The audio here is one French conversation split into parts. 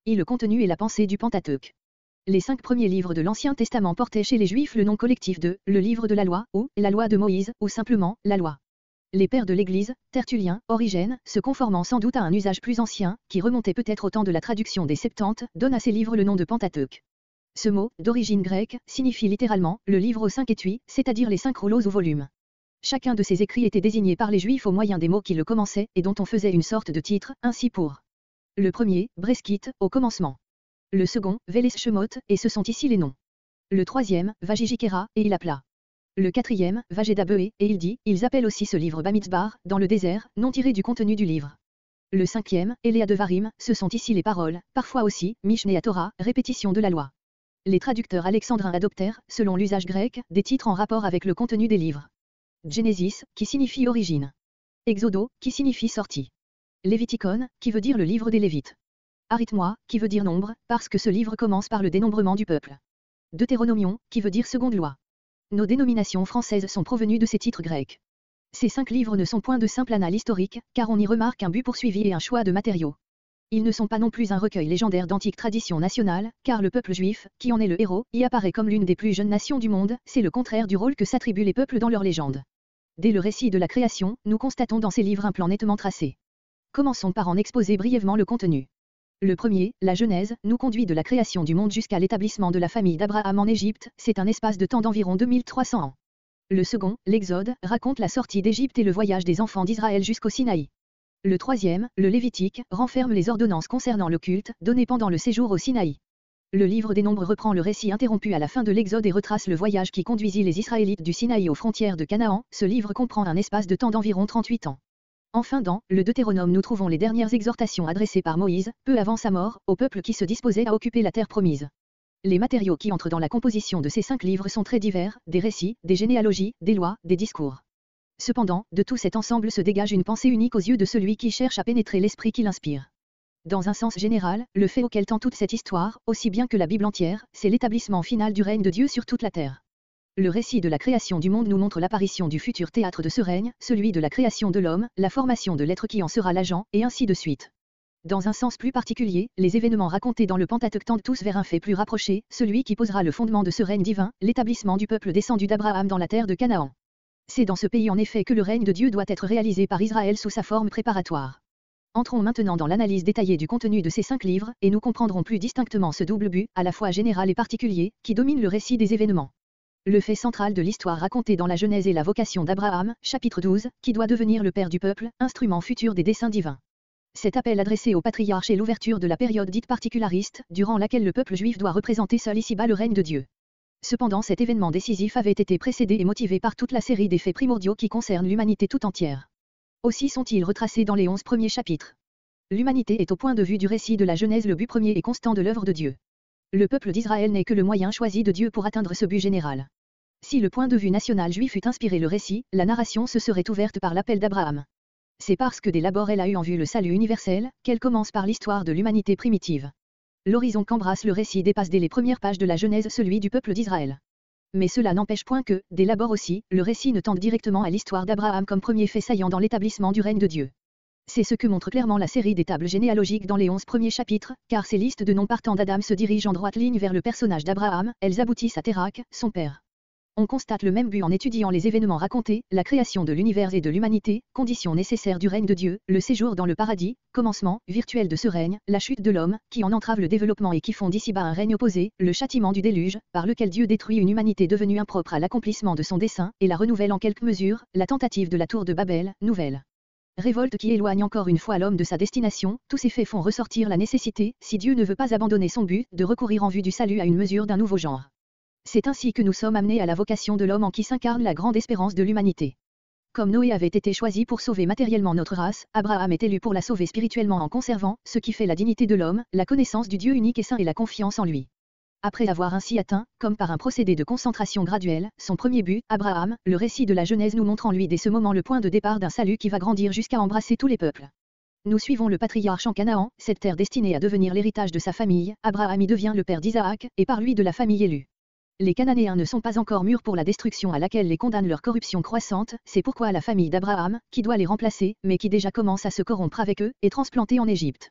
y le contenu et la pensée du Pentateuque. Les 5 premiers livres de l'Ancien Testament portaient chez les Juifs le nom collectif de « le livre de la loi » ou « la loi de Moïse » ou simplement « la loi ». Les pères de l'Église, Tertullien, Origène, se conformant sans doute à un usage plus ancien, qui remontait peut-être au temps de la traduction des Septante, donnent à ces livres le nom de Pentateuque. Ce mot, d'origine grecque, signifie littéralement « le livre aux 5 étuis », c'est-à-dire les 5 rouleaux ou volumes. Chacun de ces écrits était désigné par les Juifs au moyen des mots qui le commençaient et dont on faisait une sorte de titre, ainsi pour le premier, Breskit, au commencement. Le second, Veles Shemot, et ce sont ici les noms. Le troisième, Vajijikera, et il appela. Le quatrième, Vajedabeé, et il dit, ils appellent aussi ce livre Bamidbar, dans le désert, non tiré du contenu du livre. Le cinquième, Eléa Devarim, ce sont ici les paroles, parfois aussi, Mishneh Torah, répétition de la loi. Les traducteurs alexandrins adoptèrent, selon l'usage grec, des titres en rapport avec le contenu des livres. Genesis, qui signifie origine. Exodo, qui signifie sortie. Léviticon, qui veut dire le livre des Lévites. Arithmoi, qui veut dire nombre, parce que ce livre commence par le dénombrement du peuple. Deutéronomion, qui veut dire seconde loi. Nos dénominations françaises sont provenues de ces titres grecs. Ces 5 livres ne sont point de simples annales historiques, car on y remarque un but poursuivi et un choix de matériaux. Ils ne sont pas non plus un recueil légendaire d'antiques traditions nationales, car le peuple juif, qui en est le héros, y apparaît comme l'une des plus jeunes nations du monde, c'est le contraire du rôle que s'attribuent les peuples dans leurs légendes. Dès le récit de la création, nous constatons dans ces livres un plan nettement tracé. Commençons par en exposer brièvement le contenu. Le premier, la Genèse, nous conduit de la création du monde jusqu'à l'établissement de la famille d'Abraham en Égypte, c'est un espace de temps d'environ 2300 ans. Le second, l'Exode, raconte la sortie d'Égypte et le voyage des enfants d'Israël jusqu'au Sinaï. Le troisième, le Lévitique, renferme les ordonnances concernant le culte, données pendant le séjour au Sinaï. Le livre des Nombres reprend le récit interrompu à la fin de l'Exode et retrace le voyage qui conduisit les Israélites du Sinaï aux frontières de Canaan, ce livre comprend un espace de temps d'environ 38 ans. Enfin dans le Deutéronome nous trouvons les dernières exhortations adressées par Moïse, peu avant sa mort, au peuple qui se disposait à occuper la terre promise. Les matériaux qui entrent dans la composition de ces 5 livres sont très divers, des récits, des généalogies, des lois, des discours. Cependant, de tout cet ensemble se dégage une pensée unique aux yeux de celui qui cherche à pénétrer l'esprit qui l'inspire. Dans un sens général, le fait auquel tend toute cette histoire, aussi bien que la Bible entière, c'est l'établissement final du règne de Dieu sur toute la terre. Le récit de la création du monde nous montre l'apparition du futur théâtre de ce règne, celui de la création de l'homme, la formation de l'être qui en sera l'agent, et ainsi de suite. Dans un sens plus particulier, les événements racontés dans le Pentateuque tendent tous vers un fait plus rapproché, celui qui posera le fondement de ce règne divin, l'établissement du peuple descendu d'Abraham dans la terre de Canaan. C'est dans ce pays en effet que le règne de Dieu doit être réalisé par Israël sous sa forme préparatoire. Entrons maintenant dans l'analyse détaillée du contenu de ces 5 livres, et nous comprendrons plus distinctement ce double but, à la fois général et particulier, qui domine le récit des événements. Le fait central de l'histoire racontée dans la Genèse est la vocation d'Abraham, chapitre 12, qui doit devenir le père du peuple, instrument futur des desseins divins. Cet appel adressé au patriarche est l'ouverture de la période dite particulariste, durant laquelle le peuple juif doit représenter seul ici-bas le règne de Dieu. Cependant cet événement décisif avait été précédé et motivé par toute la série des faits primordiaux qui concernent l'humanité tout entière. Aussi sont-ils retracés dans les 11 premiers chapitres. L'humanité est au point de vue du récit de la Genèse le but premier et constant de l'œuvre de Dieu. Le peuple d'Israël n'est que le moyen choisi de Dieu pour atteindre ce but général. Si le point de vue national juif eût inspiré le récit, la narration se serait ouverte par l'appel d'Abraham. C'est parce que dès l'abord elle a eu en vue le salut universel, qu'elle commence par l'histoire de l'humanité primitive. L'horizon qu'embrasse le récit dépasse dès les premières pages de la Genèse celui du peuple d'Israël. Mais cela n'empêche point que, dès l'abord aussi, le récit ne tende directement à l'histoire d'Abraham comme premier fait saillant dans l'établissement du règne de Dieu. C'est ce que montre clairement la série des tables généalogiques dans les 11 premiers chapitres, car ces listes de noms partant d'Adam se dirigent en droite ligne vers le personnage d'Abraham, elles aboutissent à Térakh, son père. On constate le même but en étudiant les événements racontés, la création de l'univers et de l'humanité, conditions nécessaires du règne de Dieu, le séjour dans le paradis, commencement virtuel de ce règne, la chute de l'homme, qui en entrave le développement et qui font d'ici-bas un règne opposé, le châtiment du déluge, par lequel Dieu détruit une humanité devenue impropre à l'accomplissement de son dessein, et la renouvelle en quelque mesure, la tentative de la tour de Babel, nouvelle révolte qui éloigne encore une fois l'homme de sa destination. Tous ces faits font ressortir la nécessité, si Dieu ne veut pas abandonner son but, de recourir en vue du salut à une mesure d'un nouveau genre. C'est ainsi que nous sommes amenés à la vocation de l'homme en qui s'incarne la grande espérance de l'humanité. Comme Noé avait été choisi pour sauver matériellement notre race, Abraham est élu pour la sauver spirituellement en conservant, ce qui fait la dignité de l'homme, la connaissance du Dieu unique et saint et la confiance en lui. Après avoir ainsi atteint, comme par un procédé de concentration graduelle, son premier but, Abraham, le récit de la Genèse nous montre en lui dès ce moment le point de départ d'un salut qui va grandir jusqu'à embrasser tous les peuples. Nous suivons le patriarche en Canaan, cette terre destinée à devenir l'héritage de sa famille. Abraham y devient le père d'Isaac, et par lui de la famille élue. Les Cananéens ne sont pas encore mûrs pour la destruction à laquelle les condamne leur corruption croissante, c'est pourquoi la famille d'Abraham, qui doit les remplacer, mais qui déjà commence à se corrompre avec eux, est transplantée en Égypte.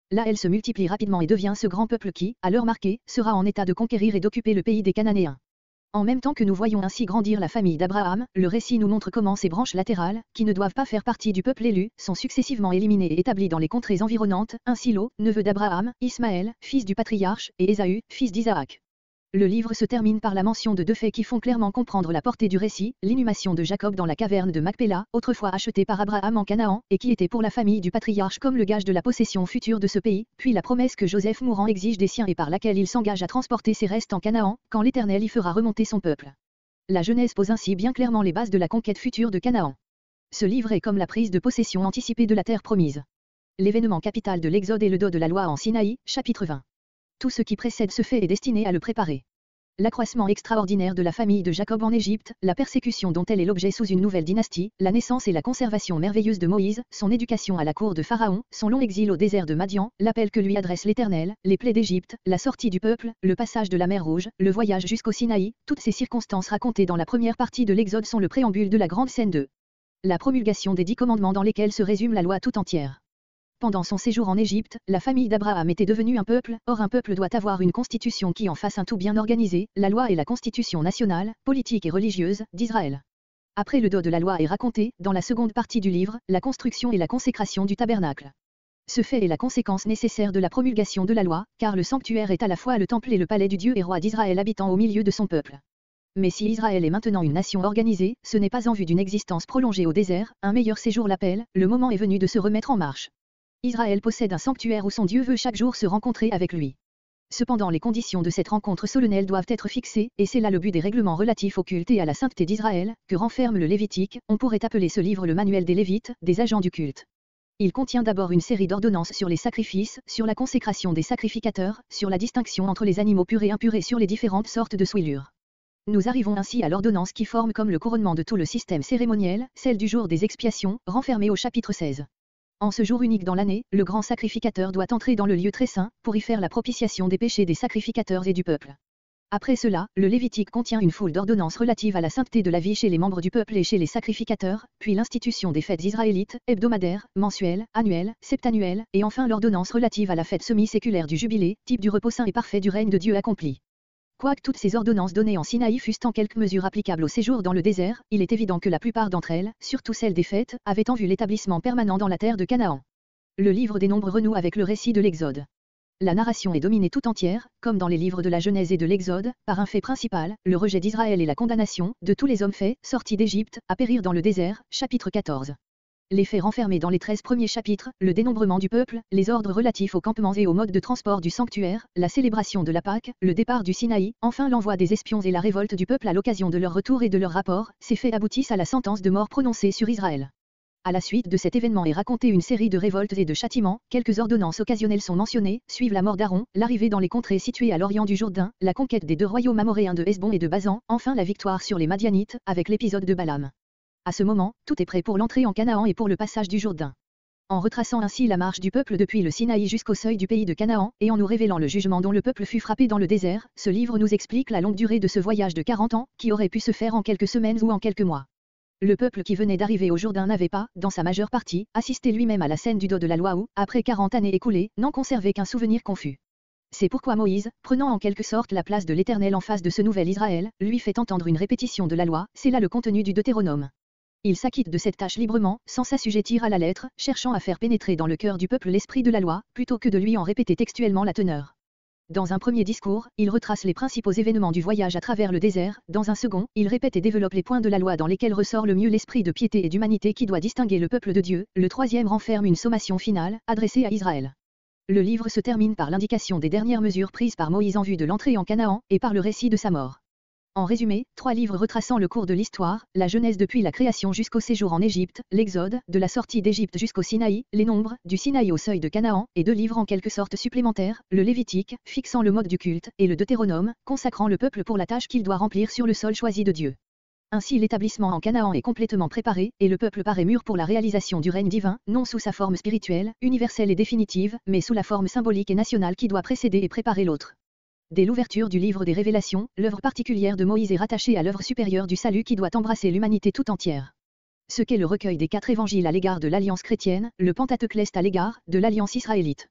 Là elle se multiplie rapidement et devient ce grand peuple qui, à l'heure marquée, sera en état de conquérir et d'occuper le pays des Cananéens. En même temps que nous voyons ainsi grandir la famille d'Abraham, le récit nous montre comment ces branches latérales, qui ne doivent pas faire partie du peuple élu, sont successivement éliminées et établies dans les contrées environnantes, ainsi Lot, neveu d'Abraham, Ismaël, fils du patriarche, et Ésaü, fils d'Isaac. Le livre se termine par la mention de deux faits qui font clairement comprendre la portée du récit, l'inhumation de Jacob dans la caverne de Macpéla, autrefois achetée par Abraham en Canaan, et qui était pour la famille du patriarche comme le gage de la possession future de ce pays, puis la promesse que Joseph mourant exige des siens et par laquelle il s'engage à transporter ses restes en Canaan, quand l'Éternel y fera remonter son peuple. La Genèse pose ainsi bien clairement les bases de la conquête future de Canaan. Ce livre est comme la prise de possession anticipée de la terre promise. L'événement capital de l'Exode est le dos de la loi en Sinaï, chapitre 20. Tout ce qui précède ce fait est destiné à le préparer. L'accroissement extraordinaire de la famille de Jacob en Égypte, la persécution dont elle est l'objet sous une nouvelle dynastie, la naissance et la conservation merveilleuse de Moïse, son éducation à la cour de Pharaon, son long exil au désert de Madian, l'appel que lui adresse l'Éternel, les plaies d'Égypte, la sortie du peuple, le passage de la mer Rouge, le voyage jusqu'au Sinaï, toutes ces circonstances racontées dans la première partie de l'Exode sont le préambule de la grande scène de la promulgation des 10 commandements dans lesquels se résume la loi tout entière. Pendant son séjour en Égypte, la famille d'Abraham était devenue un peuple, or un peuple doit avoir une constitution qui en fasse un tout bien organisé, la loi est la constitution nationale, politique et religieuse, d'Israël. Après le dos de la loi est raconté, dans la seconde partie du livre, la construction et la consécration du tabernacle. Ce fait est la conséquence nécessaire de la promulgation de la loi, car le sanctuaire est à la fois le temple et le palais du Dieu et roi d'Israël habitant au milieu de son peuple. Mais si Israël est maintenant une nation organisée, ce n'est pas en vue d'une existence prolongée au désert, un meilleur séjour l'appelle, le moment est venu de se remettre en marche. Israël possède un sanctuaire où son Dieu veut chaque jour se rencontrer avec lui. Cependant les conditions de cette rencontre solennelle doivent être fixées, et c'est là le but des règlements relatifs au culte et à la sainteté d'Israël, que renferme le Lévitique, on pourrait appeler ce livre le manuel des Lévites, des agents du culte. Il contient d'abord une série d'ordonnances sur les sacrifices, sur la consécration des sacrificateurs, sur la distinction entre les animaux purs et impurs et sur les différentes sortes de souillures. Nous arrivons ainsi à l'ordonnance qui forme comme le couronnement de tout le système cérémoniel, celle du jour des expiations, renfermée au chapitre 16. En ce jour unique dans l'année, le grand sacrificateur doit entrer dans le lieu très saint, pour y faire la propitiation des péchés des sacrificateurs et du peuple. Après cela, le Lévitique contient une foule d'ordonnances relatives à la sainteté de la vie chez les membres du peuple et chez les sacrificateurs, puis l'institution des fêtes israélites, hebdomadaires, mensuelles, annuelles, septannuelles, et enfin l'ordonnance relative à la fête semi-séculaire du jubilé, type du repos saint et parfait du règne de Dieu accompli. Quoique toutes ces ordonnances données en Sinaï fussent en quelque mesure applicables au séjour dans le désert, il est évident que la plupart d'entre elles, surtout celles des fêtes, avaient en vue l'établissement permanent dans la terre de Canaan. Le livre des Nombres renoue avec le récit de l'Exode. La narration est dominée tout entière, comme dans les livres de la Genèse et de l'Exode, par un fait principal, le rejet d'Israël et la condamnation de tous les hommes faits, sortis d'Égypte, à périr dans le désert, chapitre 14. Les faits renfermés dans les 13 premiers chapitres, le dénombrement du peuple, les ordres relatifs aux campements et au mode de transport du sanctuaire, la célébration de la Pâque, le départ du Sinaï, enfin l'envoi des espions et la révolte du peuple à l'occasion de leur retour et de leur rapport, ces faits aboutissent à la sentence de mort prononcée sur Israël. À la suite de cet événement est racontée une série de révoltes et de châtiments, quelques ordonnances occasionnelles sont mentionnées, suivent la mort d'Aaron, l'arrivée dans les contrées situées à l'orient du Jourdain, la conquête des 2 royaumes amoréens de Hesbon et de Basan, enfin la victoire sur les Madianites, avec l'épisode de Balaam. À ce moment, tout est prêt pour l'entrée en Canaan et pour le passage du Jourdain. En retraçant ainsi la marche du peuple depuis le Sinaï jusqu'au seuil du pays de Canaan, et en nous révélant le jugement dont le peuple fut frappé dans le désert, ce livre nous explique la longue durée de ce voyage de 40 ans, qui aurait pu se faire en quelques semaines ou en quelques mois. Le peuple qui venait d'arriver au Jourdain n'avait pas, dans sa majeure partie, assisté lui-même à la scène du dos de la loi où, après 40 années écoulées, n'en conservait qu'un souvenir confus. C'est pourquoi Moïse, prenant en quelque sorte la place de l'Éternel en face de ce nouvel Israël, lui fait entendre une répétition de la loi, c'est là le contenu du Deutéronome. Il s'acquitte de cette tâche librement, sans s'assujettir à la lettre, cherchant à faire pénétrer dans le cœur du peuple l'esprit de la loi, plutôt que de lui en répéter textuellement la teneur. Dans un premier discours, il retrace les principaux événements du voyage à travers le désert, dans un second, il répète et développe les points de la loi dans lesquels ressort le mieux l'esprit de piété et d'humanité qui doit distinguer le peuple de Dieu, le troisième renferme une sommation finale, adressée à Israël. Le livre se termine par l'indication des dernières mesures prises par Moïse en vue de l'entrée en Canaan, et par le récit de sa mort. En résumé, 3 livres retraçant le cours de l'histoire, la Genèse depuis la création jusqu'au séjour en Égypte, l'Exode, de la sortie d'Égypte jusqu'au Sinaï, les Nombres, du Sinaï au seuil de Canaan, et 2 livres en quelque sorte supplémentaires, le Lévitique, fixant le mode du culte, et le Deutéronome, consacrant le peuple pour la tâche qu'il doit remplir sur le sol choisi de Dieu. Ainsi l'établissement en Canaan est complètement préparé, et le peuple paraît mûr pour la réalisation du règne divin, non sous sa forme spirituelle, universelle et définitive, mais sous la forme symbolique et nationale qui doit précéder et préparer l'autre. Dès l'ouverture du livre des Révélations, l'œuvre particulière de Moïse est rattachée à l'œuvre supérieure du salut qui doit embrasser l'humanité tout entière. Ce qu'est le recueil des 4 évangiles à l'égard de l'alliance chrétienne, le Pentateuque l'est à l'égard de l'alliance israélite.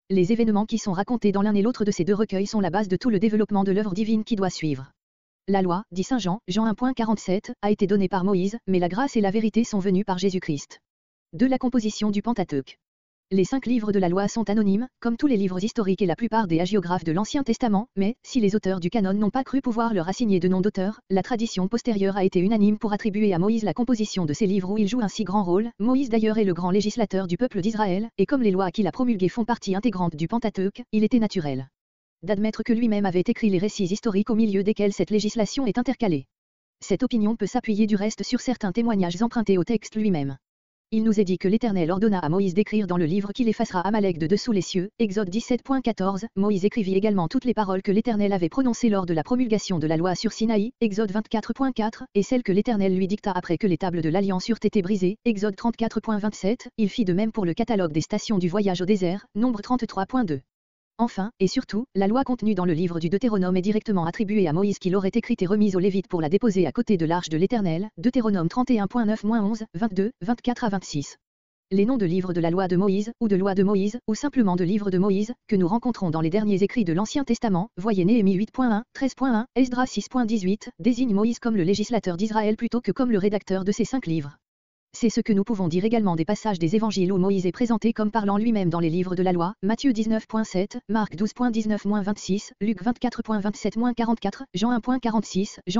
Les événements qui sont racontés dans l'un et l'autre de ces deux recueils sont la base de tout le développement de l'œuvre divine qui doit suivre. La loi, dit saint Jean, Jean 1.47, a été donnée par Moïse, mais la grâce et la vérité sont venues par Jésus-Christ. De la composition du Pentateuque. Les 5 livres de la loi sont anonymes, comme tous les livres historiques et la plupart des hagiographes de l'Ancien Testament, mais, si les auteurs du canon n'ont pas cru pouvoir leur assigner de nom d'auteur, la tradition postérieure a été unanime pour attribuer à Moïse la composition de ces livres où il joue un si grand rôle. Moïse d'ailleurs est le grand législateur du peuple d'Israël, et comme les lois qu'il a promulguées font partie intégrante du Pentateuque, il était naturel d'admettre que lui-même avait écrit les récits historiques au milieu desquels cette législation est intercalée. Cette opinion peut s'appuyer du reste sur certains témoignages empruntés au texte lui-même. Il nous est dit que l'Éternel ordonna à Moïse d'écrire dans le livre qu'il effacera Amalek de dessous les cieux, Exode 17.14, Moïse écrivit également toutes les paroles que l'Éternel avait prononcées lors de la promulgation de la loi sur Sinaï, Exode 24.4, et celles que l'Éternel lui dicta après que les tables de l'Alliance eurent été brisées, Exode 34.27, il fit de même pour le catalogue des stations du voyage au désert, Nombre 33.2. Enfin, et surtout, la loi contenue dans le livre du Deutéronome est directement attribuée à Moïse qui l'aurait écrite et remise aux Lévites pour la déposer à côté de l'arche de l'Éternel, Deutéronome 31.9-11, 22, 24 à 26. Les noms de livres de la loi de Moïse, ou de loi de Moïse, ou simplement de livre de Moïse, que nous rencontrons dans les derniers écrits de l'Ancien Testament, voyez Néhémie 8.1, 13.1, Esdras 6.18, désignent Moïse comme le législateur d'Israël plutôt que comme le rédacteur de ces 5 livres. C'est ce que nous pouvons dire également des passages des évangiles où Moïse est présenté comme parlant lui-même dans les livres de la loi, Matthieu 19.7, Marc 12.19-26, Luc 24.27-44, Jean 1.46, Jean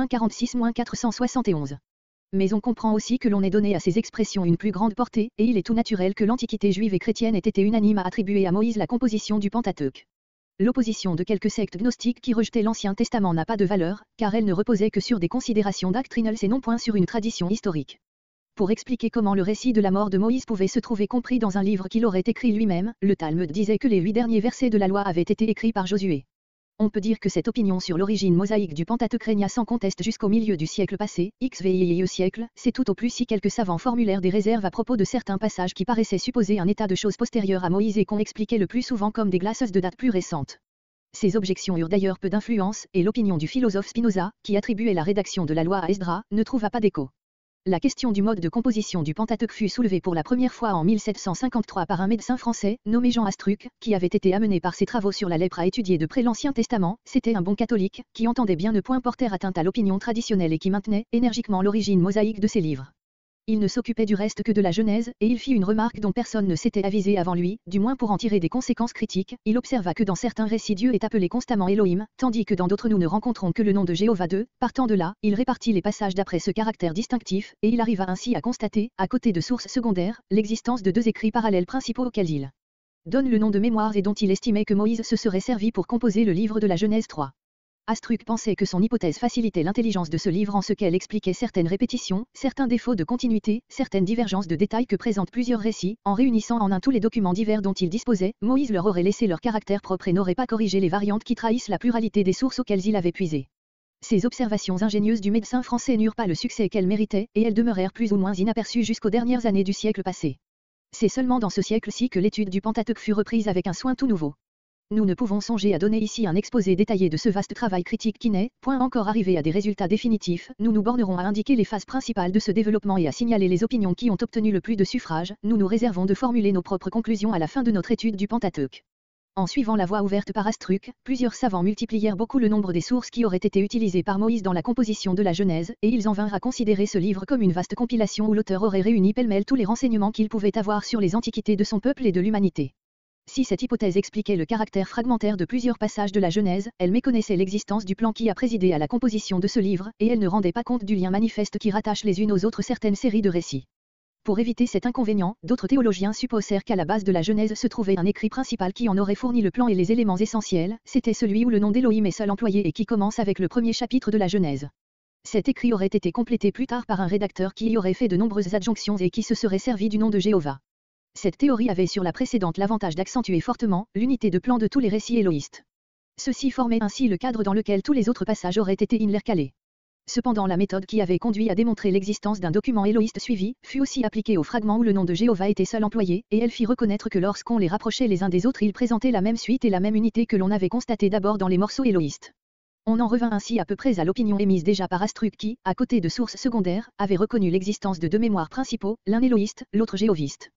5.46-471. Mais on comprend aussi que l'on ait donné à ces expressions une plus grande portée, et il est tout naturel que l'Antiquité juive et chrétienne ait été unanime à attribuer à Moïse la composition du Pentateuque. L'opposition de quelques sectes gnostiques qui rejetaient l'Ancien Testament n'a pas de valeur, car elle ne reposait que sur des considérations doctrinales et non point sur une tradition historique. Pour expliquer comment le récit de la mort de Moïse pouvait se trouver compris dans un livre qu'il aurait écrit lui-même, le Talmud disait que les 8 derniers versets de la loi avaient été écrits par Josué. On peut dire que cette opinion sur l'origine mosaïque du Pentateuque régna sans conteste jusqu'au milieu du siècle passé, XVIe siècle, c'est tout au plus si quelques savants formulèrent des réserves à propos de certains passages qui paraissaient supposer un état de choses postérieur à Moïse et qu'on expliquait le plus souvent comme des glaces de date plus récentes. Ces objections eurent d'ailleurs peu d'influence, et l'opinion du philosophe Spinoza, qui attribuait la rédaction de la loi à Esdras, ne trouva pas d'écho. La question du mode de composition du Pentateuque fut soulevée pour la première fois en 1753 par un médecin français, nommé Jean Astruc, qui avait été amené par ses travaux sur la lèpre à étudier de près l'Ancien Testament. C'était un bon catholique, qui entendait bien ne point porter atteinte à l'opinion traditionnelle et qui maintenait énergiquement l'origine mosaïque de ses livres. Il ne s'occupait du reste que de la Genèse, et il fit une remarque dont personne ne s'était avisé avant lui, du moins pour en tirer des conséquences critiques. Il observa que dans certains récits Dieu est appelé constamment Elohim, tandis que dans d'autres nous ne rencontrons que le nom de Jéhovah 2. Partant de là, il répartit les passages d'après ce caractère distinctif, et il arriva ainsi à constater, à côté de sources secondaires, l'existence de 2 écrits parallèles principaux auxquels il donne le nom de mémoire et dont il estimait que Moïse se serait servi pour composer le livre de la Genèse 3. Astruc pensait que son hypothèse facilitait l'intelligence de ce livre en ce qu'elle expliquait certaines répétitions, certains défauts de continuité, certaines divergences de détails que présentent plusieurs récits, en réunissant en un tous les documents divers dont il disposait. Moïse leur aurait laissé leur caractère propre et n'aurait pas corrigé les variantes qui trahissent la pluralité des sources auxquelles il avait puisé. Ces observations ingénieuses du médecin français n'eurent pas le succès qu'elles méritaient, et elles demeurèrent plus ou moins inaperçues jusqu'aux dernières années du siècle passé. C'est seulement dans ce siècle-ci que l'étude du Pentateuque fut reprise avec un soin tout nouveau. Nous ne pouvons songer à donner ici un exposé détaillé de ce vaste travail critique qui n'est point encore arrivé à des résultats définitifs. Nous nous bornerons à indiquer les phases principales de ce développement et à signaler les opinions qui ont obtenu le plus de suffrages. Nous nous réservons de formuler nos propres conclusions à la fin de notre étude du Pentateuque. En suivant la voie ouverte par Astruc, plusieurs savants multiplièrent beaucoup le nombre des sources qui auraient été utilisées par Moïse dans la composition de la Genèse, et ils en vinrent à considérer ce livre comme une vaste compilation où l'auteur aurait réuni pêle-mêle tous les renseignements qu'il pouvait avoir sur les antiquités de son peuple et de l'humanité. Si cette hypothèse expliquait le caractère fragmentaire de plusieurs passages de la Genèse, elle méconnaissait l'existence du plan qui a présidé à la composition de ce livre, et elle ne rendait pas compte du lien manifeste qui rattache les unes aux autres certaines séries de récits. Pour éviter cet inconvénient, d'autres théologiens supposèrent qu'à la base de la Genèse se trouvait un écrit principal qui en aurait fourni le plan et les éléments essentiels. C'était celui où le nom d'Élohim est seul employé et qui commence avec le premier chapitre de la Genèse. Cet écrit aurait été complété plus tard par un rédacteur qui y aurait fait de nombreuses adjonctions et qui se serait servi du nom de Jéhovah. Cette théorie avait sur la précédente l'avantage d'accentuer fortement l'unité de plan de tous les récits éloïstes. Ceci formait ainsi le cadre dans lequel tous les autres passages auraient été intercalés. Cependant la méthode qui avait conduit à démontrer l'existence d'un document éloïste suivi, fut aussi appliquée aux fragments où le nom de Jéhovah était seul employé, et elle fit reconnaître que lorsqu'on les rapprochait les uns des autres ils présentaient la même suite et la même unité que l'on avait constaté d'abord dans les morceaux éloïstes. On en revint ainsi à peu près à l'opinion émise déjà par Astruc qui, à côté de sources secondaires, avait reconnu l'existence de 2 mémoires principaux, l'un éloïste, l'autre jéhoviste.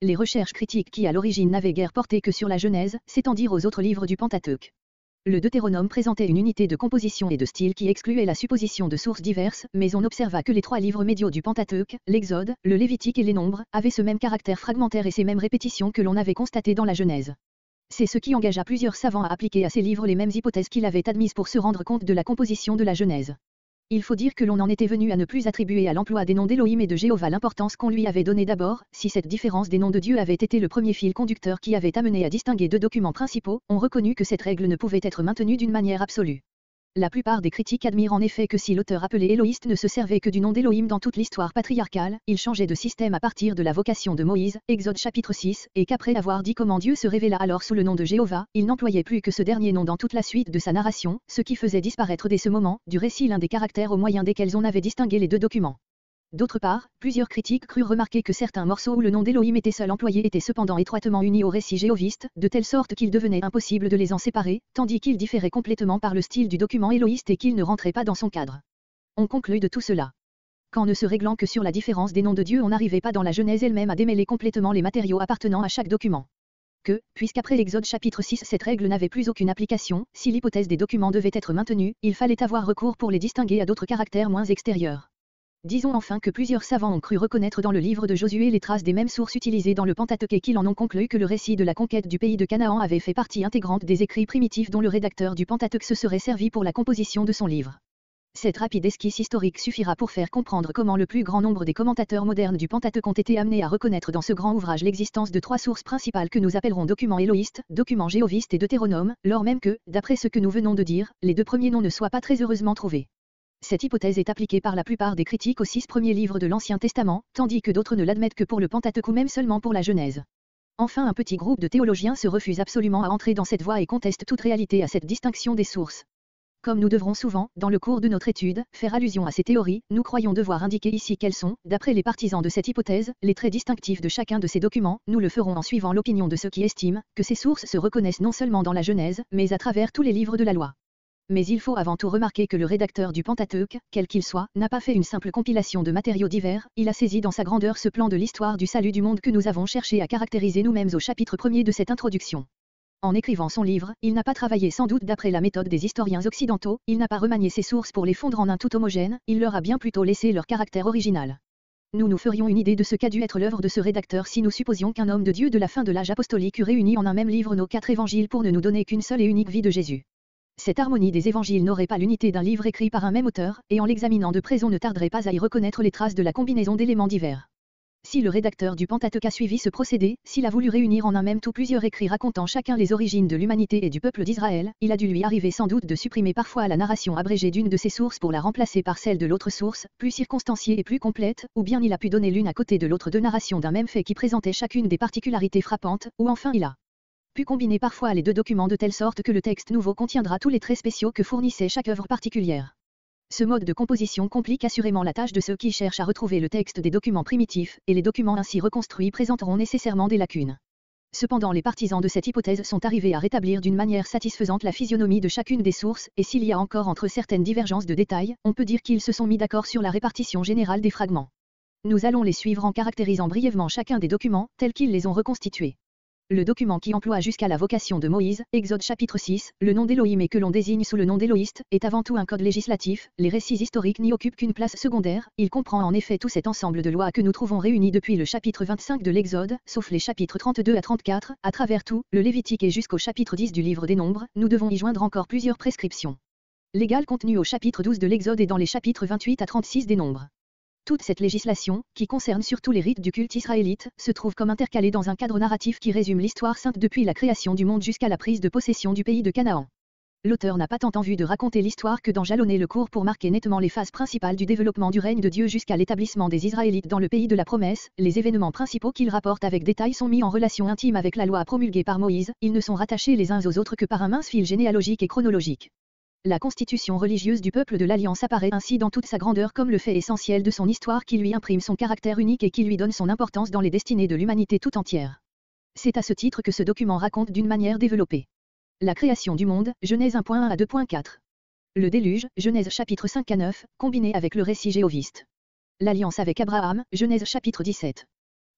Les recherches critiques qui à l'origine n'avaient guère porté que sur la Genèse, s'étendirent aux autres livres du Pentateuque. Le Deutéronome présentait une unité de composition et de style qui excluait la supposition de sources diverses, mais on observa que les 3 livres médiaux du Pentateuque, l'Exode, le Lévitique et les Nombres, avaient ce même caractère fragmentaire et ces mêmes répétitions que l'on avait constatées dans la Genèse. C'est ce qui engagea plusieurs savants à appliquer à ces livres les mêmes hypothèses qu'il avait admises pour se rendre compte de la composition de la Genèse. Il faut dire que l'on en était venu à ne plus attribuer à l'emploi des noms d'Élohim et de Jéhovah l'importance qu'on lui avait donnée d'abord. Si cette différence des noms de Dieu avait été le premier fil conducteur qui avait amené à distinguer 2 documents principaux, on reconnut que cette règle ne pouvait être maintenue d'une manière absolue. La plupart des critiques admirent en effet que si l'auteur appelé Élohiste ne se servait que du nom d'Élohim dans toute l'histoire patriarcale, il changeait de système à partir de la vocation de Moïse, Exode chapitre 6, et qu'après avoir dit comment Dieu se révéla alors sous le nom de Jéhovah, il n'employait plus que ce dernier nom dans toute la suite de sa narration, ce qui faisait disparaître dès ce moment, du récit l'un des caractères au moyen desquels on avait distingué les 2 documents. D'autre part, plusieurs critiques crurent remarquer que certains morceaux où le nom d'Élohim était seul employé étaient cependant étroitement unis au récit jéhoviste, de telle sorte qu'il devenait impossible de les en séparer, tandis qu'ils différaient complètement par le style du document élohiste et qu'ils ne rentraient pas dans son cadre. On conclut de tout cela qu'en ne se réglant que sur la différence des noms de Dieu on n'arrivait pas dans la Genèse elle-même à démêler complètement les matériaux appartenant à chaque document. Que, puisqu'après l'Exode chapitre 6 cette règle n'avait plus aucune application, si l'hypothèse des documents devait être maintenue, il fallait avoir recours pour les distinguer à d'autres caractères moins extérieurs. Disons enfin que plusieurs savants ont cru reconnaître dans le livre de Josué les traces des mêmes sources utilisées dans le Pentateuque et qu'ils en ont conclu que le récit de la conquête du pays de Canaan avait fait partie intégrante des écrits primitifs dont le rédacteur du Pentateuque se serait servi pour la composition de son livre. Cette rapide esquisse historique suffira pour faire comprendre comment le plus grand nombre des commentateurs modernes du Pentateuque ont été amenés à reconnaître dans ce grand ouvrage l'existence de 3 sources principales que nous appellerons documents éloïstes, documents jéhovistes et Deutéronome, lors même que, d'après ce que nous venons de dire, les 2 premiers noms ne soient pas très heureusement trouvés. Cette hypothèse est appliquée par la plupart des critiques aux 6 premiers livres de l'Ancien Testament, tandis que d'autres ne l'admettent que pour le Pentateuque ou même seulement pour la Genèse. Enfin un petit groupe de théologiens se refuse absolument à entrer dans cette voie et conteste toute réalité à cette distinction des sources. Comme nous devrons souvent, dans le cours de notre étude, faire allusion à ces théories, nous croyons devoir indiquer ici quels sont, d'après les partisans de cette hypothèse, les traits distinctifs de chacun de ces documents. Nous le ferons en suivant l'opinion de ceux qui estiment que ces sources se reconnaissent non seulement dans la Genèse, mais à travers tous les livres de la loi. Mais il faut avant tout remarquer que le rédacteur du Pentateuque, quel qu'il soit, n'a pas fait une simple compilation de matériaux divers, il a saisi dans sa grandeur ce plan de l'histoire du salut du monde que nous avons cherché à caractériser nous-mêmes au chapitre 1er de cette introduction. En écrivant son livre, il n'a pas travaillé sans doute d'après la méthode des historiens occidentaux, il n'a pas remanié ses sources pour les fondre en un tout homogène, il leur a bien plutôt laissé leur caractère original. Nous nous ferions une idée de ce qu'a dû être l'œuvre de ce rédacteur si nous supposions qu'un homme de Dieu de la fin de l'âge apostolique eût réuni en un même livre nos 4 évangiles pour ne nous donner qu'une seule et unique vie de Jésus. Cette harmonie des évangiles n'aurait pas l'unité d'un livre écrit par un même auteur, et en l'examinant de près on ne tarderait pas à y reconnaître les traces de la combinaison d'éléments divers. Si le rédacteur du Pentateuque a suivi ce procédé, s'il a voulu réunir en un même tout plusieurs écrits racontant chacun les origines de l'humanité et du peuple d'Israël, il a dû lui arriver sans doute de supprimer parfois la narration abrégée d'une de ses sources pour la remplacer par celle de l'autre source, plus circonstanciée et plus complète, ou bien il a pu donner l'une à côté de l'autre 2 narrations d'un même fait qui présentaient chacune des particularités frappantes, ou enfin il a pu combiner parfois les 2 documents de telle sorte que le texte nouveau contiendra tous les traits spéciaux que fournissait chaque œuvre particulière. Ce mode de composition complique assurément la tâche de ceux qui cherchent à retrouver le texte des documents primitifs, et les documents ainsi reconstruits présenteront nécessairement des lacunes. Cependant les partisans de cette hypothèse sont arrivés à rétablir d'une manière satisfaisante la physionomie de chacune des sources, et s'il y a encore entre certaines divergences de détails, on peut dire qu'ils se sont mis d'accord sur la répartition générale des fragments. Nous allons les suivre en caractérisant brièvement chacun des documents, tels qu'ils les ont reconstitués. Le document qui emploie jusqu'à la vocation de Moïse, Exode chapitre 6, le nom d'Élohim et que l'on désigne sous le nom d'éloïste, est avant tout un code législatif, les récits historiques n'y occupent qu'une place secondaire, il comprend en effet tout cet ensemble de lois que nous trouvons réunies depuis le chapitre 25 de l'Exode, sauf les chapitres 32 à 34, à travers tout, le Lévitique et jusqu'au chapitre 10 du livre des Nombres, nous devons y joindre encore plusieurs prescriptions légales contenues au chapitre 12 de l'Exode et dans les chapitres 28 à 36 des Nombres. Toute cette législation, qui concerne surtout les rites du culte israélite, se trouve comme intercalée dans un cadre narratif qui résume l'histoire sainte depuis la création du monde jusqu'à la prise de possession du pays de Canaan. L'auteur n'a pas tant envie de raconter l'histoire que d'en jalonner le cours pour marquer nettement les phases principales du développement du règne de Dieu jusqu'à l'établissement des Israélites dans le pays de la promesse. Les événements principaux qu'il rapporte avec détail sont mis en relation intime avec la loi promulguée par Moïse, ils ne sont rattachés les uns aux autres que par un mince fil généalogique et chronologique. La constitution religieuse du peuple de l'Alliance apparaît ainsi dans toute sa grandeur comme le fait essentiel de son histoire qui lui imprime son caractère unique et qui lui donne son importance dans les destinées de l'humanité tout entière. C'est à ce titre que ce document raconte d'une manière développée la création du monde, Genèse 1.1 à 2.4. Le déluge, Genèse chapitre 5 à 9, combiné avec le récit jéhoviste. L'alliance avec Abraham, Genèse chapitre 17.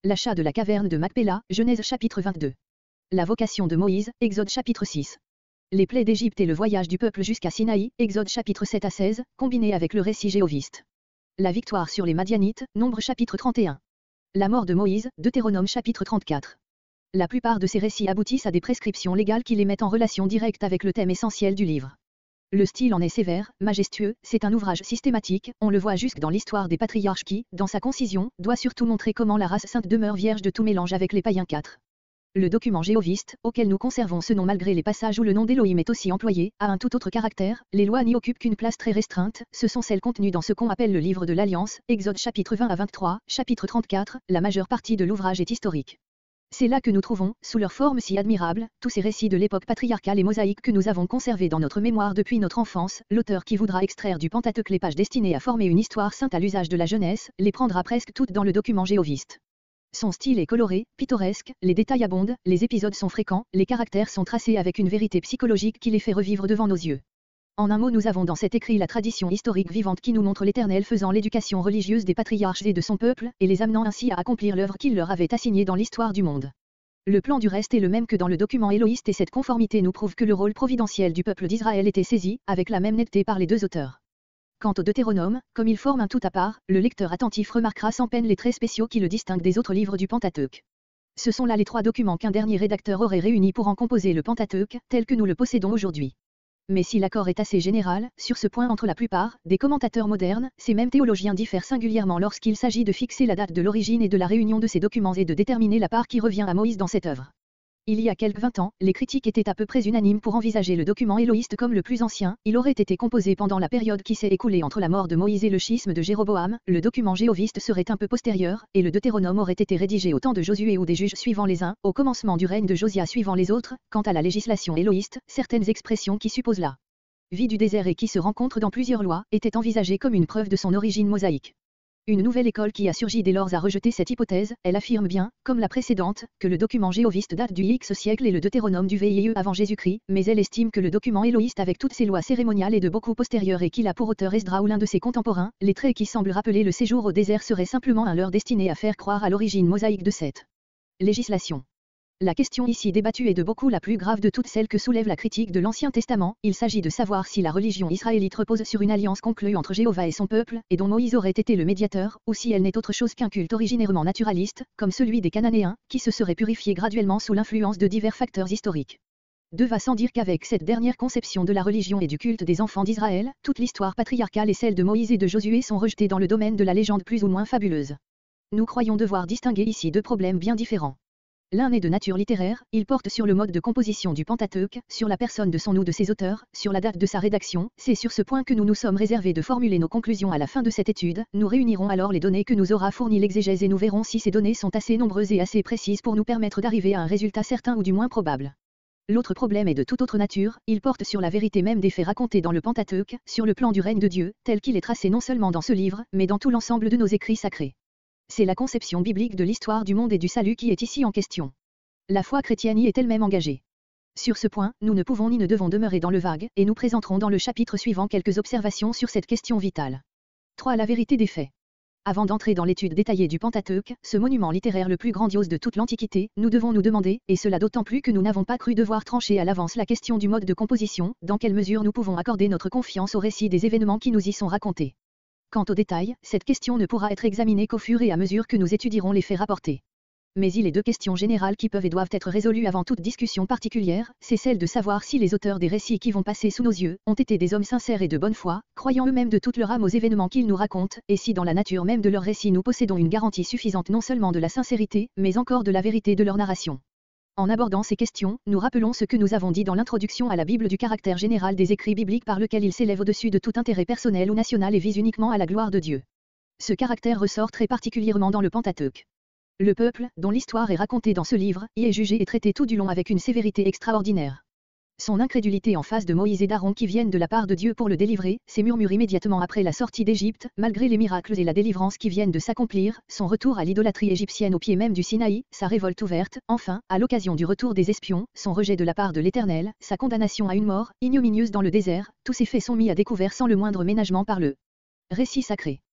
L'achat de la caverne de Macpéla, Genèse chapitre 22. La vocation de Moïse, Exode chapitre 6. Les plaies d'Égypte et le voyage du peuple jusqu'à Sinaï, Exode chapitre 7 à 16, combiné avec le récit jéhoviste. La victoire sur les Madianites, Nombre chapitre 31. La mort de Moïse, Deutéronome chapitre 34. La plupart de ces récits aboutissent à des prescriptions légales qui les mettent en relation directe avec le thème essentiel du livre. Le style en est sévère, majestueux, c'est un ouvrage systématique, on le voit jusque dans l'histoire des patriarches qui, dans sa concision, doit surtout montrer comment la race sainte demeure vierge de tout mélange avec les païens 4. Le document jéhoviste, auquel nous conservons ce nom malgré les passages où le nom d'Élohim est aussi employé, a un tout autre caractère, les lois n'y occupent qu'une place très restreinte, ce sont celles contenues dans ce qu'on appelle le livre de l'Alliance, Exode chapitre 20 à 23, chapitre 34, la majeure partie de l'ouvrage est historique. C'est là que nous trouvons, sous leur forme si admirable, tous ces récits de l'époque patriarcale et mosaïque que nous avons conservés dans notre mémoire depuis notre enfance. L'auteur qui voudra extraire du Pentateuque les pages destinées à former une histoire sainte à l'usage de la jeunesse, les prendra presque toutes dans le document jéhoviste. Son style est coloré, pittoresque, les détails abondent, les épisodes sont fréquents, les caractères sont tracés avec une vérité psychologique qui les fait revivre devant nos yeux. En un mot, nous avons dans cet écrit la tradition historique vivante qui nous montre l'Éternel faisant l'éducation religieuse des patriarches et de son peuple, et les amenant ainsi à accomplir l'œuvre qu'il leur avait assignée dans l'histoire du monde. Le plan du reste est le même que dans le document élohiste et cette conformité nous prouve que le rôle providentiel du peuple d'Israël était saisi, avec la même netteté par les deux auteurs. Quant au Deutéronome, comme il forme un tout à part, le lecteur attentif remarquera sans peine les traits spéciaux qui le distinguent des autres livres du Pentateuque. Ce sont là les trois documents qu'un dernier rédacteur aurait réunis pour en composer le Pentateuque, tel que nous le possédons aujourd'hui. Mais si l'accord est assez général, sur ce point entre la plupart des commentateurs modernes, ces mêmes théologiens diffèrent singulièrement lorsqu'il s'agit de fixer la date de l'origine et de la réunion de ces documents et de déterminer la part qui revient à Moïse dans cette œuvre. Il y a quelques 20 ans, les critiques étaient à peu près unanimes pour envisager le document élohiste comme le plus ancien, il aurait été composé pendant la période qui s'est écoulée entre la mort de Moïse et le schisme de Jéroboam, le document jéhoviste serait un peu postérieur, et le Deutéronome aurait été rédigé au temps de Josué ou des juges suivant les uns, au commencement du règne de Josia suivant les autres. Quant à la législation élohiste, certaines expressions qui supposent la vie du désert et qui se rencontrent dans plusieurs lois, étaient envisagées comme une preuve de son origine mosaïque. Une nouvelle école qui a surgi dès lors a rejeté cette hypothèse, elle affirme bien, comme la précédente, que le document jéhoviste date du X siècle et le Deutéronome du VIE avant Jésus-Christ, mais elle estime que le document élohiste avec toutes ses lois cérémoniales est de beaucoup postérieur et qu'il a pour auteur Esdra ou l'un de ses contemporains, les traits qui semblent rappeler le séjour au désert seraient simplement un leurre destiné à faire croire à l'origine mosaïque de cette législation. La question ici débattue est de beaucoup la plus grave de toutes celles que soulève la critique de l'Ancien Testament, il s'agit de savoir si la religion israélite repose sur une alliance conclue entre Jéhovah et son peuple, et dont Moïse aurait été le médiateur, ou si elle n'est autre chose qu'un culte originairement naturaliste, comme celui des Cananéens, qui se serait purifié graduellement sous l'influence de divers facteurs historiques. De va sans dire qu'avec cette dernière conception de la religion et du culte des enfants d'Israël, toute l'histoire patriarcale et celle de Moïse et de Josué sont rejetées dans le domaine de la légende plus ou moins fabuleuse. Nous croyons devoir distinguer ici deux problèmes bien différents. L'un est de nature littéraire, il porte sur le mode de composition du Pentateuque, sur la personne de son ou de ses auteurs, sur la date de sa rédaction, c'est sur ce point que nous nous sommes réservés de formuler nos conclusions à la fin de cette étude, nous réunirons alors les données que nous aura fournies l'exégèse et nous verrons si ces données sont assez nombreuses et assez précises pour nous permettre d'arriver à un résultat certain ou du moins probable. L'autre problème est de toute autre nature, il porte sur la vérité même des faits racontés dans le Pentateuque, sur le plan du règne de Dieu, tel qu'il est tracé non seulement dans ce livre, mais dans tout l'ensemble de nos écrits sacrés. C'est la conception biblique de l'histoire du monde et du salut qui est ici en question. La foi chrétienne y est elle-même engagée. Sur ce point, nous ne pouvons ni ne devons demeurer dans le vague, et nous présenterons dans le chapitre suivant quelques observations sur cette question vitale. 3. La vérité des faits. Avant d'entrer dans l'étude détaillée du Pentateuque, ce monument littéraire le plus grandiose de toute l'Antiquité, nous devons nous demander, et cela d'autant plus que nous n'avons pas cru devoir trancher à l'avance la question du mode de composition, dans quelle mesure nous pouvons accorder notre confiance au récit des événements qui nous y sont racontés. Quant aux détails, cette question ne pourra être examinée qu'au fur et à mesure que nous étudierons les faits rapportés. Mais il est deux questions générales qui peuvent et doivent être résolues avant toute discussion particulière, c'est celle de savoir si les auteurs des récits qui vont passer sous nos yeux ont été des hommes sincères et de bonne foi, croyant eux-mêmes de toute leur âme aux événements qu'ils nous racontent, et si dans la nature même de leurs récits nous possédons une garantie suffisante non seulement de la sincérité, mais encore de la vérité de leur narration. En abordant ces questions, nous rappelons ce que nous avons dit dans l'introduction à la Bible du caractère général des écrits bibliques par lequel ils s'élèvent au-dessus de tout intérêt personnel ou national et visent uniquement à la gloire de Dieu. Ce caractère ressort très particulièrement dans le Pentateuque. Le peuple, dont l'histoire est racontée dans ce livre, y est jugé et traité tout du long avec une sévérité extraordinaire. Son incrédulité en face de Moïse et d'Aaron qui viennent de la part de Dieu pour le délivrer, ses murmures immédiatement après la sortie d'Égypte, malgré les miracles et la délivrance qui viennent de s'accomplir, son retour à l'idolâtrie égyptienne au pied même du Sinaï, sa révolte ouverte, enfin, à l'occasion du retour des espions, son rejet de la part de l'Éternel, sa condamnation à une mort ignominieuse dans le désert, tous ces faits sont mis à découvert sans le moindre ménagement par le récit sacré.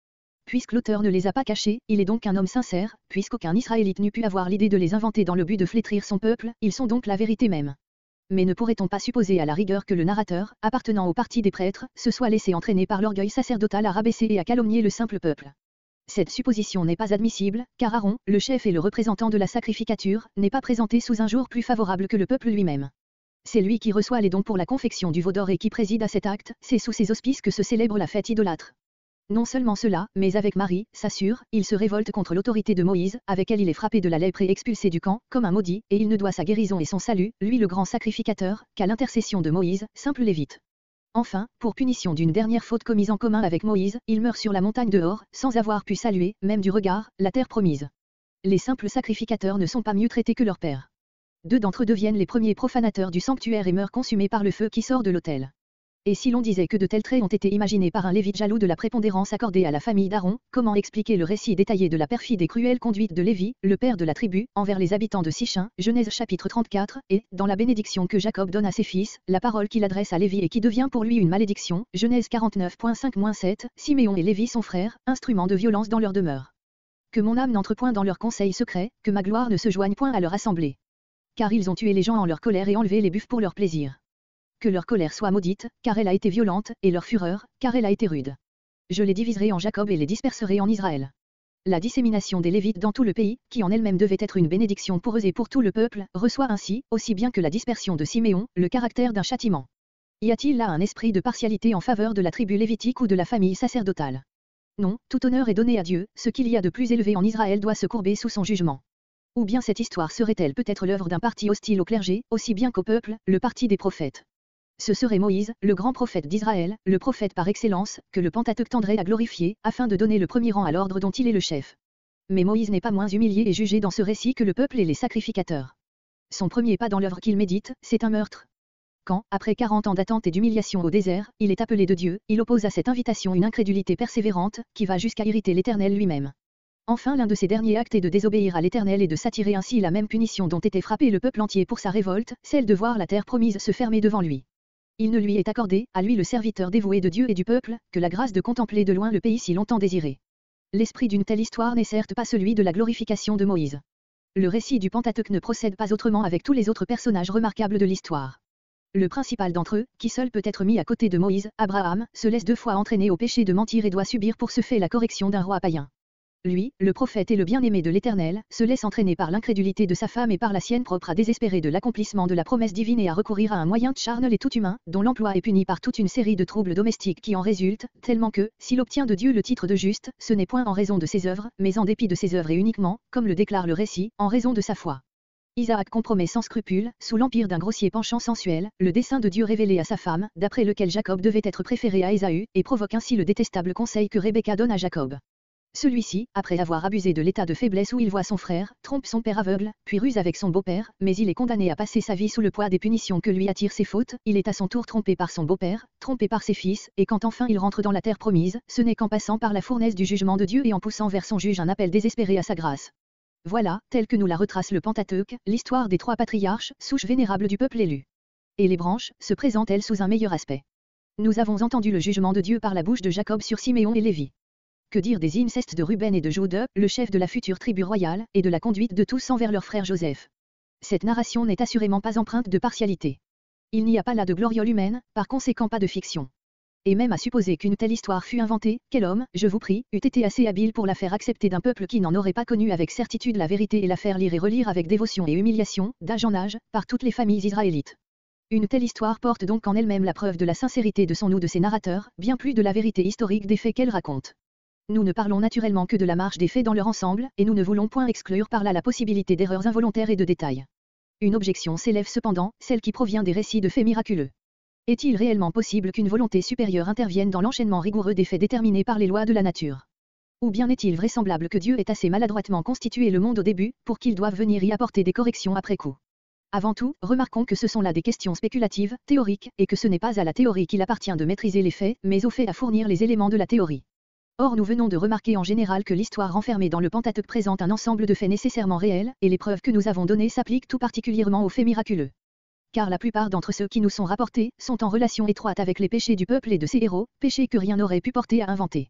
puisque l'auteur ne les a pas cachés, il est donc un homme sincère, puisqu'aucun Israélite n'eût pu avoir l'idée de les inventer dans le but de flétrir son peuple, ils sont donc la vérité même. Mais ne pourrait-on pas supposer à la rigueur que le narrateur, appartenant au parti des prêtres, se soit laissé entraîner par l'orgueil sacerdotal à rabaisser et à calomnier le simple peuple? Cette supposition n'est pas admissible, car Aaron, le chef et le représentant de la sacrificature, n'est pas présenté sous un jour plus favorable que le peuple lui-même. C'est lui qui reçoit les dons pour la confection du veau d'or et qui préside à cet acte, c'est sous ses auspices que se célèbre la fête idolâtre. Non seulement cela, mais avec Marie, sa sœur, il se révolte contre l'autorité de Moïse, avec elle il est frappé de la lèpre et expulsé du camp, comme un maudit, et il ne doit sa guérison et son salut, lui le grand sacrificateur, qu'à l'intercession de Moïse, simple lévite. Enfin, pour punition d'une dernière faute commise en commun avec Moïse, il meurt sur la montagne de Hor, sans avoir pu saluer, même du regard, la terre promise. Les simples sacrificateurs ne sont pas mieux traités que leur père. Deux d'entre eux deviennent les premiers profanateurs du sanctuaire et meurent consumés par le feu qui sort de l'autel. Et si l'on disait que de tels traits ont été imaginés par un Lévite jaloux de la prépondérance accordée à la famille d'Aaron, comment expliquer le récit détaillé de la perfide et cruelle conduite de Lévi, le père de la tribu, envers les habitants de Sichem, Genèse chapitre 34, et, dans la bénédiction que Jacob donne à ses fils, la parole qu'il adresse à Lévi et qui devient pour lui une malédiction, Genèse 49.5-7, Siméon et Lévi sont frères, instruments de violence dans leur demeure. Que mon âme n'entre point dans leurs conseils secrets, que ma gloire ne se joigne point à leur assemblée. Car ils ont tué les gens en leur colère et enlevé les buffles pour leur plaisir. Que leur colère soit maudite, car elle a été violente, et leur fureur, car elle a été rude. Je les diviserai en Jacob et les disperserai en Israël. La dissémination des Lévites dans tout le pays, qui en elle-même devait être une bénédiction pour eux et pour tout le peuple, reçoit ainsi, aussi bien que la dispersion de Siméon, le caractère d'un châtiment. Y a-t-il là un esprit de partialité en faveur de la tribu lévitique ou de la famille sacerdotale? Non, tout honneur est donné à Dieu, ce qu'il y a de plus élevé en Israël doit se courber sous son jugement. Ou bien cette histoire serait-elle peut-être l'œuvre d'un parti hostile au clergé, aussi bien qu'au peuple, le parti des prophètes? Ce serait Moïse, le grand prophète d'Israël, le prophète par excellence, que le Pentateuque tendrait à glorifier, afin de donner le premier rang à l'ordre dont il est le chef. Mais Moïse n'est pas moins humilié et jugé dans ce récit que le peuple et les sacrificateurs. Son premier pas dans l'œuvre qu'il médite, c'est un meurtre. Quand, après 40 ans d'attente et d'humiliation au désert, il est appelé de Dieu, il oppose à cette invitation une incrédulité persévérante, qui va jusqu'à irriter l'Éternel lui-même. Enfin l'un de ses derniers actes est de désobéir à l'Éternel et de s'attirer ainsi la même punition dont était frappé le peuple entier pour sa révolte, celle de voir la terre promise se fermer devant lui. Il ne lui est accordé, à lui le serviteur dévoué de Dieu et du peuple, que la grâce de contempler de loin le pays si longtemps désiré. L'esprit d'une telle histoire n'est certes pas celui de la glorification de Moïse. Le récit du Pentateuque ne procède pas autrement avec tous les autres personnages remarquables de l'histoire. Le principal d'entre eux, qui seul peut être mis à côté de Moïse, Abraham, se laisse 2 fois entraîner au péché de mentir et doit subir pour ce fait la correction d'un roi païen. Lui, le prophète et le bien-aimé de l'Éternel, se laisse entraîner par l'incrédulité de sa femme et par la sienne propre à désespérer de l'accomplissement de la promesse divine et à recourir à un moyen charnel et tout humain, dont l'emploi est puni par toute une série de troubles domestiques qui en résultent, tellement que, s'il obtient de Dieu le titre de juste, ce n'est point en raison de ses œuvres, mais en dépit de ses œuvres et uniquement, comme le déclare le récit, en raison de sa foi. Isaac compromet sans scrupule, sous l'empire d'un grossier penchant sensuel, le dessein de Dieu révélé à sa femme, d'après lequel Jacob devait être préféré à Ésaü, et provoque ainsi le détestable conseil que Rebecca donne à Jacob. Celui-ci, après avoir abusé de l'état de faiblesse où il voit son frère, trompe son père aveugle, puis ruse avec son beau-père, mais il est condamné à passer sa vie sous le poids des punitions que lui attirent ses fautes, il est à son tour trompé par son beau-père, trompé par ses fils, et quand enfin il rentre dans la terre promise, ce n'est qu'en passant par la fournaise du jugement de Dieu et en poussant vers son juge un appel désespéré à sa grâce. Voilà, tel que nous la retrace le Pentateuque, l'histoire des 3 patriarches, souche vénérable du peuple élu. Et les branches, se présentent-elles sous un meilleur aspect. Nous avons entendu le jugement de Dieu par la bouche de Jacob sur Siméon et Lévi. Que dire des incestes de Ruben et de Jude, le chef de la future tribu royale, et de la conduite de tous envers leur frère Joseph? Cette narration n'est assurément pas empreinte de partialité. Il n'y a pas là de gloriole humaine, par conséquent pas de fiction. Et même à supposer qu'une telle histoire fût inventée, quel homme, je vous prie, eût été assez habile pour la faire accepter d'un peuple qui n'en aurait pas connu avec certitude la vérité et la faire lire et relire avec dévotion et humiliation, d'âge en âge, par toutes les familles israélites? Une telle histoire porte donc en elle-même la preuve de la sincérité de son ou de ses narrateurs, bien plus de la vérité historique des faits qu'elle raconte. Nous ne parlons naturellement que de la marche des faits dans leur ensemble, et nous ne voulons point exclure par là la possibilité d'erreurs involontaires et de détails. Une objection s'élève cependant, celle qui provient des récits de faits miraculeux. Est-il réellement possible qu'une volonté supérieure intervienne dans l'enchaînement rigoureux des faits déterminés par les lois de la nature? Ou bien est-il vraisemblable que Dieu ait assez maladroitement constitué le monde au début, pour qu'il doive venir y apporter des corrections après coup? Avant tout, remarquons que ce sont là des questions spéculatives, théoriques, et que ce n'est pas à la théorie qu'il appartient de maîtriser les faits, mais au fait à fournir les éléments de la théorie. Or nous venons de remarquer en général que l'histoire renfermée dans le Pentateuque présente un ensemble de faits nécessairement réels, et les preuves que nous avons données s'appliquent tout particulièrement aux faits miraculeux. Car la plupart d'entre ceux qui nous sont rapportés, sont en relation étroite avec les péchés du peuple et de ses héros, péchés que rien n'aurait pu porter à inventer.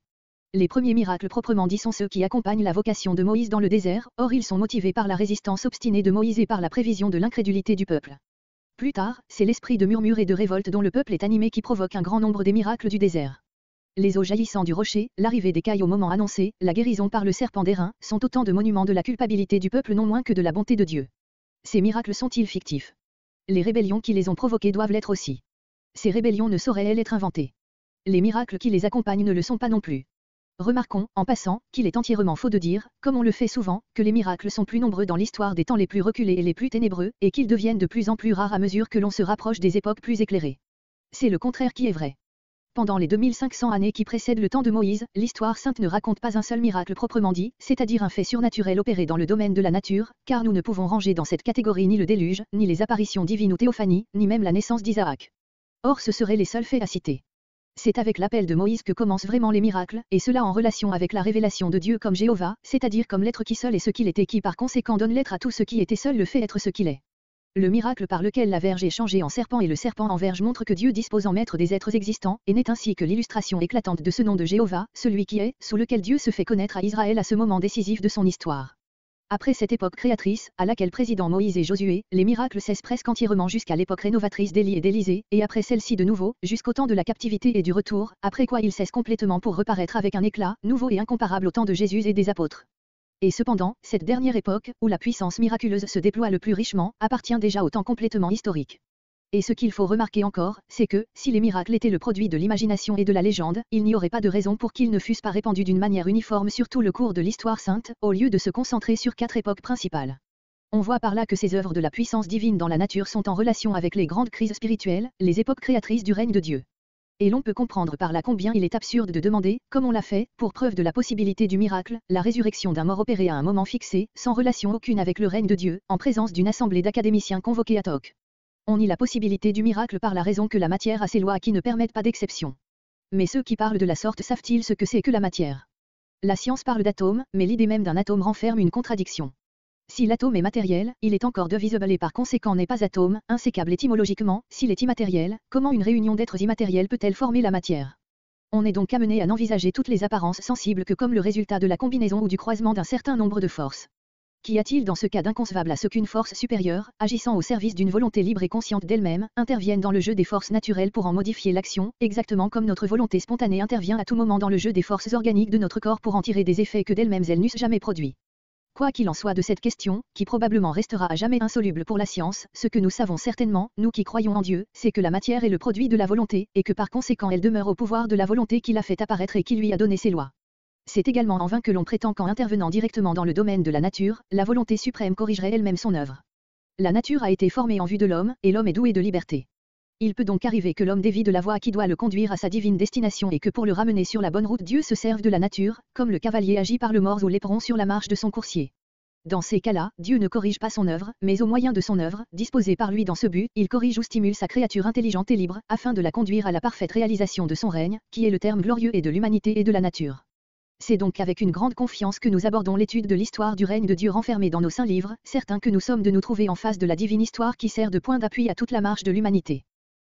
Les premiers miracles proprement dits sont ceux qui accompagnent la vocation de Moïse dans le désert, or ils sont motivés par la résistance obstinée de Moïse et par la prévision de l'incrédulité du peuple. Plus tard, c'est l'esprit de murmure et de révolte dont le peuple est animé qui provoque un grand nombre des miracles du désert. Les eaux jaillissant du rocher, l'arrivée d'écailles au moment annoncé, la guérison par le serpent d'airain, sont autant de monuments de la culpabilité du peuple non moins que de la bonté de Dieu. Ces miracles sont-ils fictifs? Les rébellions qui les ont provoqués doivent l'être aussi. Ces rébellions ne sauraient-elles être inventées? Les miracles qui les accompagnent ne le sont pas non plus. Remarquons, en passant, qu'il est entièrement faux de dire, comme on le fait souvent, que les miracles sont plus nombreux dans l'histoire des temps les plus reculés et les plus ténébreux, et qu'ils deviennent de plus en plus rares à mesure que l'on se rapproche des époques plus éclairées. C'est le contraire qui est vrai. Pendant les 2500 années qui précèdent le temps de Moïse, l'histoire sainte ne raconte pas un seul miracle proprement dit, c'est-à-dire un fait surnaturel opéré dans le domaine de la nature, car nous ne pouvons ranger dans cette catégorie ni le déluge, ni les apparitions divines ou théophanies, ni même la naissance d'Isaac. Or ce seraient les seuls faits à citer. C'est avec l'appel de Moïse que commencent vraiment les miracles, et cela en relation avec la révélation de Dieu comme Jéhovah, c'est-à-dire comme l'être qui seul est ce qu'il est et qui par conséquent donne l'être à tout ce qui était seul le fait être ce qu'il est. Le miracle par lequel la verge est changée en serpent et le serpent en verge montre que Dieu dispose en maître des êtres existants, et n'est ainsi que l'illustration éclatante de ce nom de Jéhovah, celui qui est, sous lequel Dieu se fait connaître à Israël à ce moment décisif de son histoire. Après cette époque créatrice, à laquelle président Moïse et Josué, les miracles cessent presque entièrement jusqu'à l'époque rénovatrice d'Élie et d'Élisée, et après celle-ci de nouveau, jusqu'au temps de la captivité et du retour, après quoi ils cessent complètement pour reparaître avec un éclat, nouveau et incomparable au temps de Jésus et des apôtres. Et cependant, cette dernière époque, où la puissance miraculeuse se déploie le plus richement, appartient déjà au temps complètement historique. Et ce qu'il faut remarquer encore, c'est que, si les miracles étaient le produit de l'imagination et de la légende, il n'y aurait pas de raison pour qu'ils ne fussent pas répandus d'une manière uniforme sur tout le cours de l'histoire sainte, au lieu de se concentrer sur 4 époques principales. On voit par là que ces œuvres de la puissance divine dans la nature sont en relation avec les grandes crises spirituelles, les époques créatrices du règne de Dieu. Et l'on peut comprendre par là combien il est absurde de demander, comme on l'a fait, pour preuve de la possibilité du miracle, la résurrection d'un mort opéré à un moment fixé, sans relation aucune avec le règne de Dieu, en présence d'une assemblée d'académiciens convoqués ad hoc. On nie la possibilité du miracle par la raison que la matière a ses lois qui ne permettent pas d'exception. Mais ceux qui parlent de la sorte savent-ils ce que c'est que la matière? La science parle d'atomes, mais l'idée même d'un atome renferme une contradiction. Si l'atome est matériel, il est encore divisible et par conséquent n'est pas atome, insécable étymologiquement, s'il est immatériel, comment une réunion d'êtres immatériels peut-elle former la matière? On est donc amené à n'envisager toutes les apparences sensibles que comme le résultat de la combinaison ou du croisement d'un certain nombre de forces. Qu'y a-t-il dans ce cas d'inconcevable à ce qu'une force supérieure, agissant au service d'une volonté libre et consciente d'elle-même, intervienne dans le jeu des forces naturelles pour en modifier l'action, exactement comme notre volonté spontanée intervient à tout moment dans le jeu des forces organiques de notre corps pour en tirer des effets que d'elles-mêmes elles n'eussent jamais produits? Quoi qu'il en soit de cette question, qui probablement restera à jamais insoluble pour la science, ce que nous savons certainement, nous qui croyons en Dieu, c'est que la matière est le produit de la volonté, et que par conséquent elle demeure au pouvoir de la volonté qui l'a fait apparaître et qui lui a donné ses lois. C'est également en vain que l'on prétend qu'en intervenant directement dans le domaine de la nature, la volonté suprême corrigerait elle-même son œuvre. La nature a été formée en vue de l'homme, et l'homme est doué de liberté. Il peut donc arriver que l'homme dévie de la voie qui doit le conduire à sa divine destination et que pour le ramener sur la bonne route Dieu se serve de la nature, comme le cavalier agit par le morse ou l'éperon sur la marche de son coursier. Dans ces cas-là, Dieu ne corrige pas son œuvre, mais au moyen de son œuvre, disposée par lui dans ce but, il corrige ou stimule sa créature intelligente et libre, afin de la conduire à la parfaite réalisation de son règne, qui est le terme glorieux et de l'humanité et de la nature. C'est donc avec une grande confiance que nous abordons l'étude de l'histoire du règne de Dieu renfermée dans nos saints livres, certains que nous sommes de nous trouver en face de la divine histoire qui sert de point d'appui à toute la marche de l'humanité.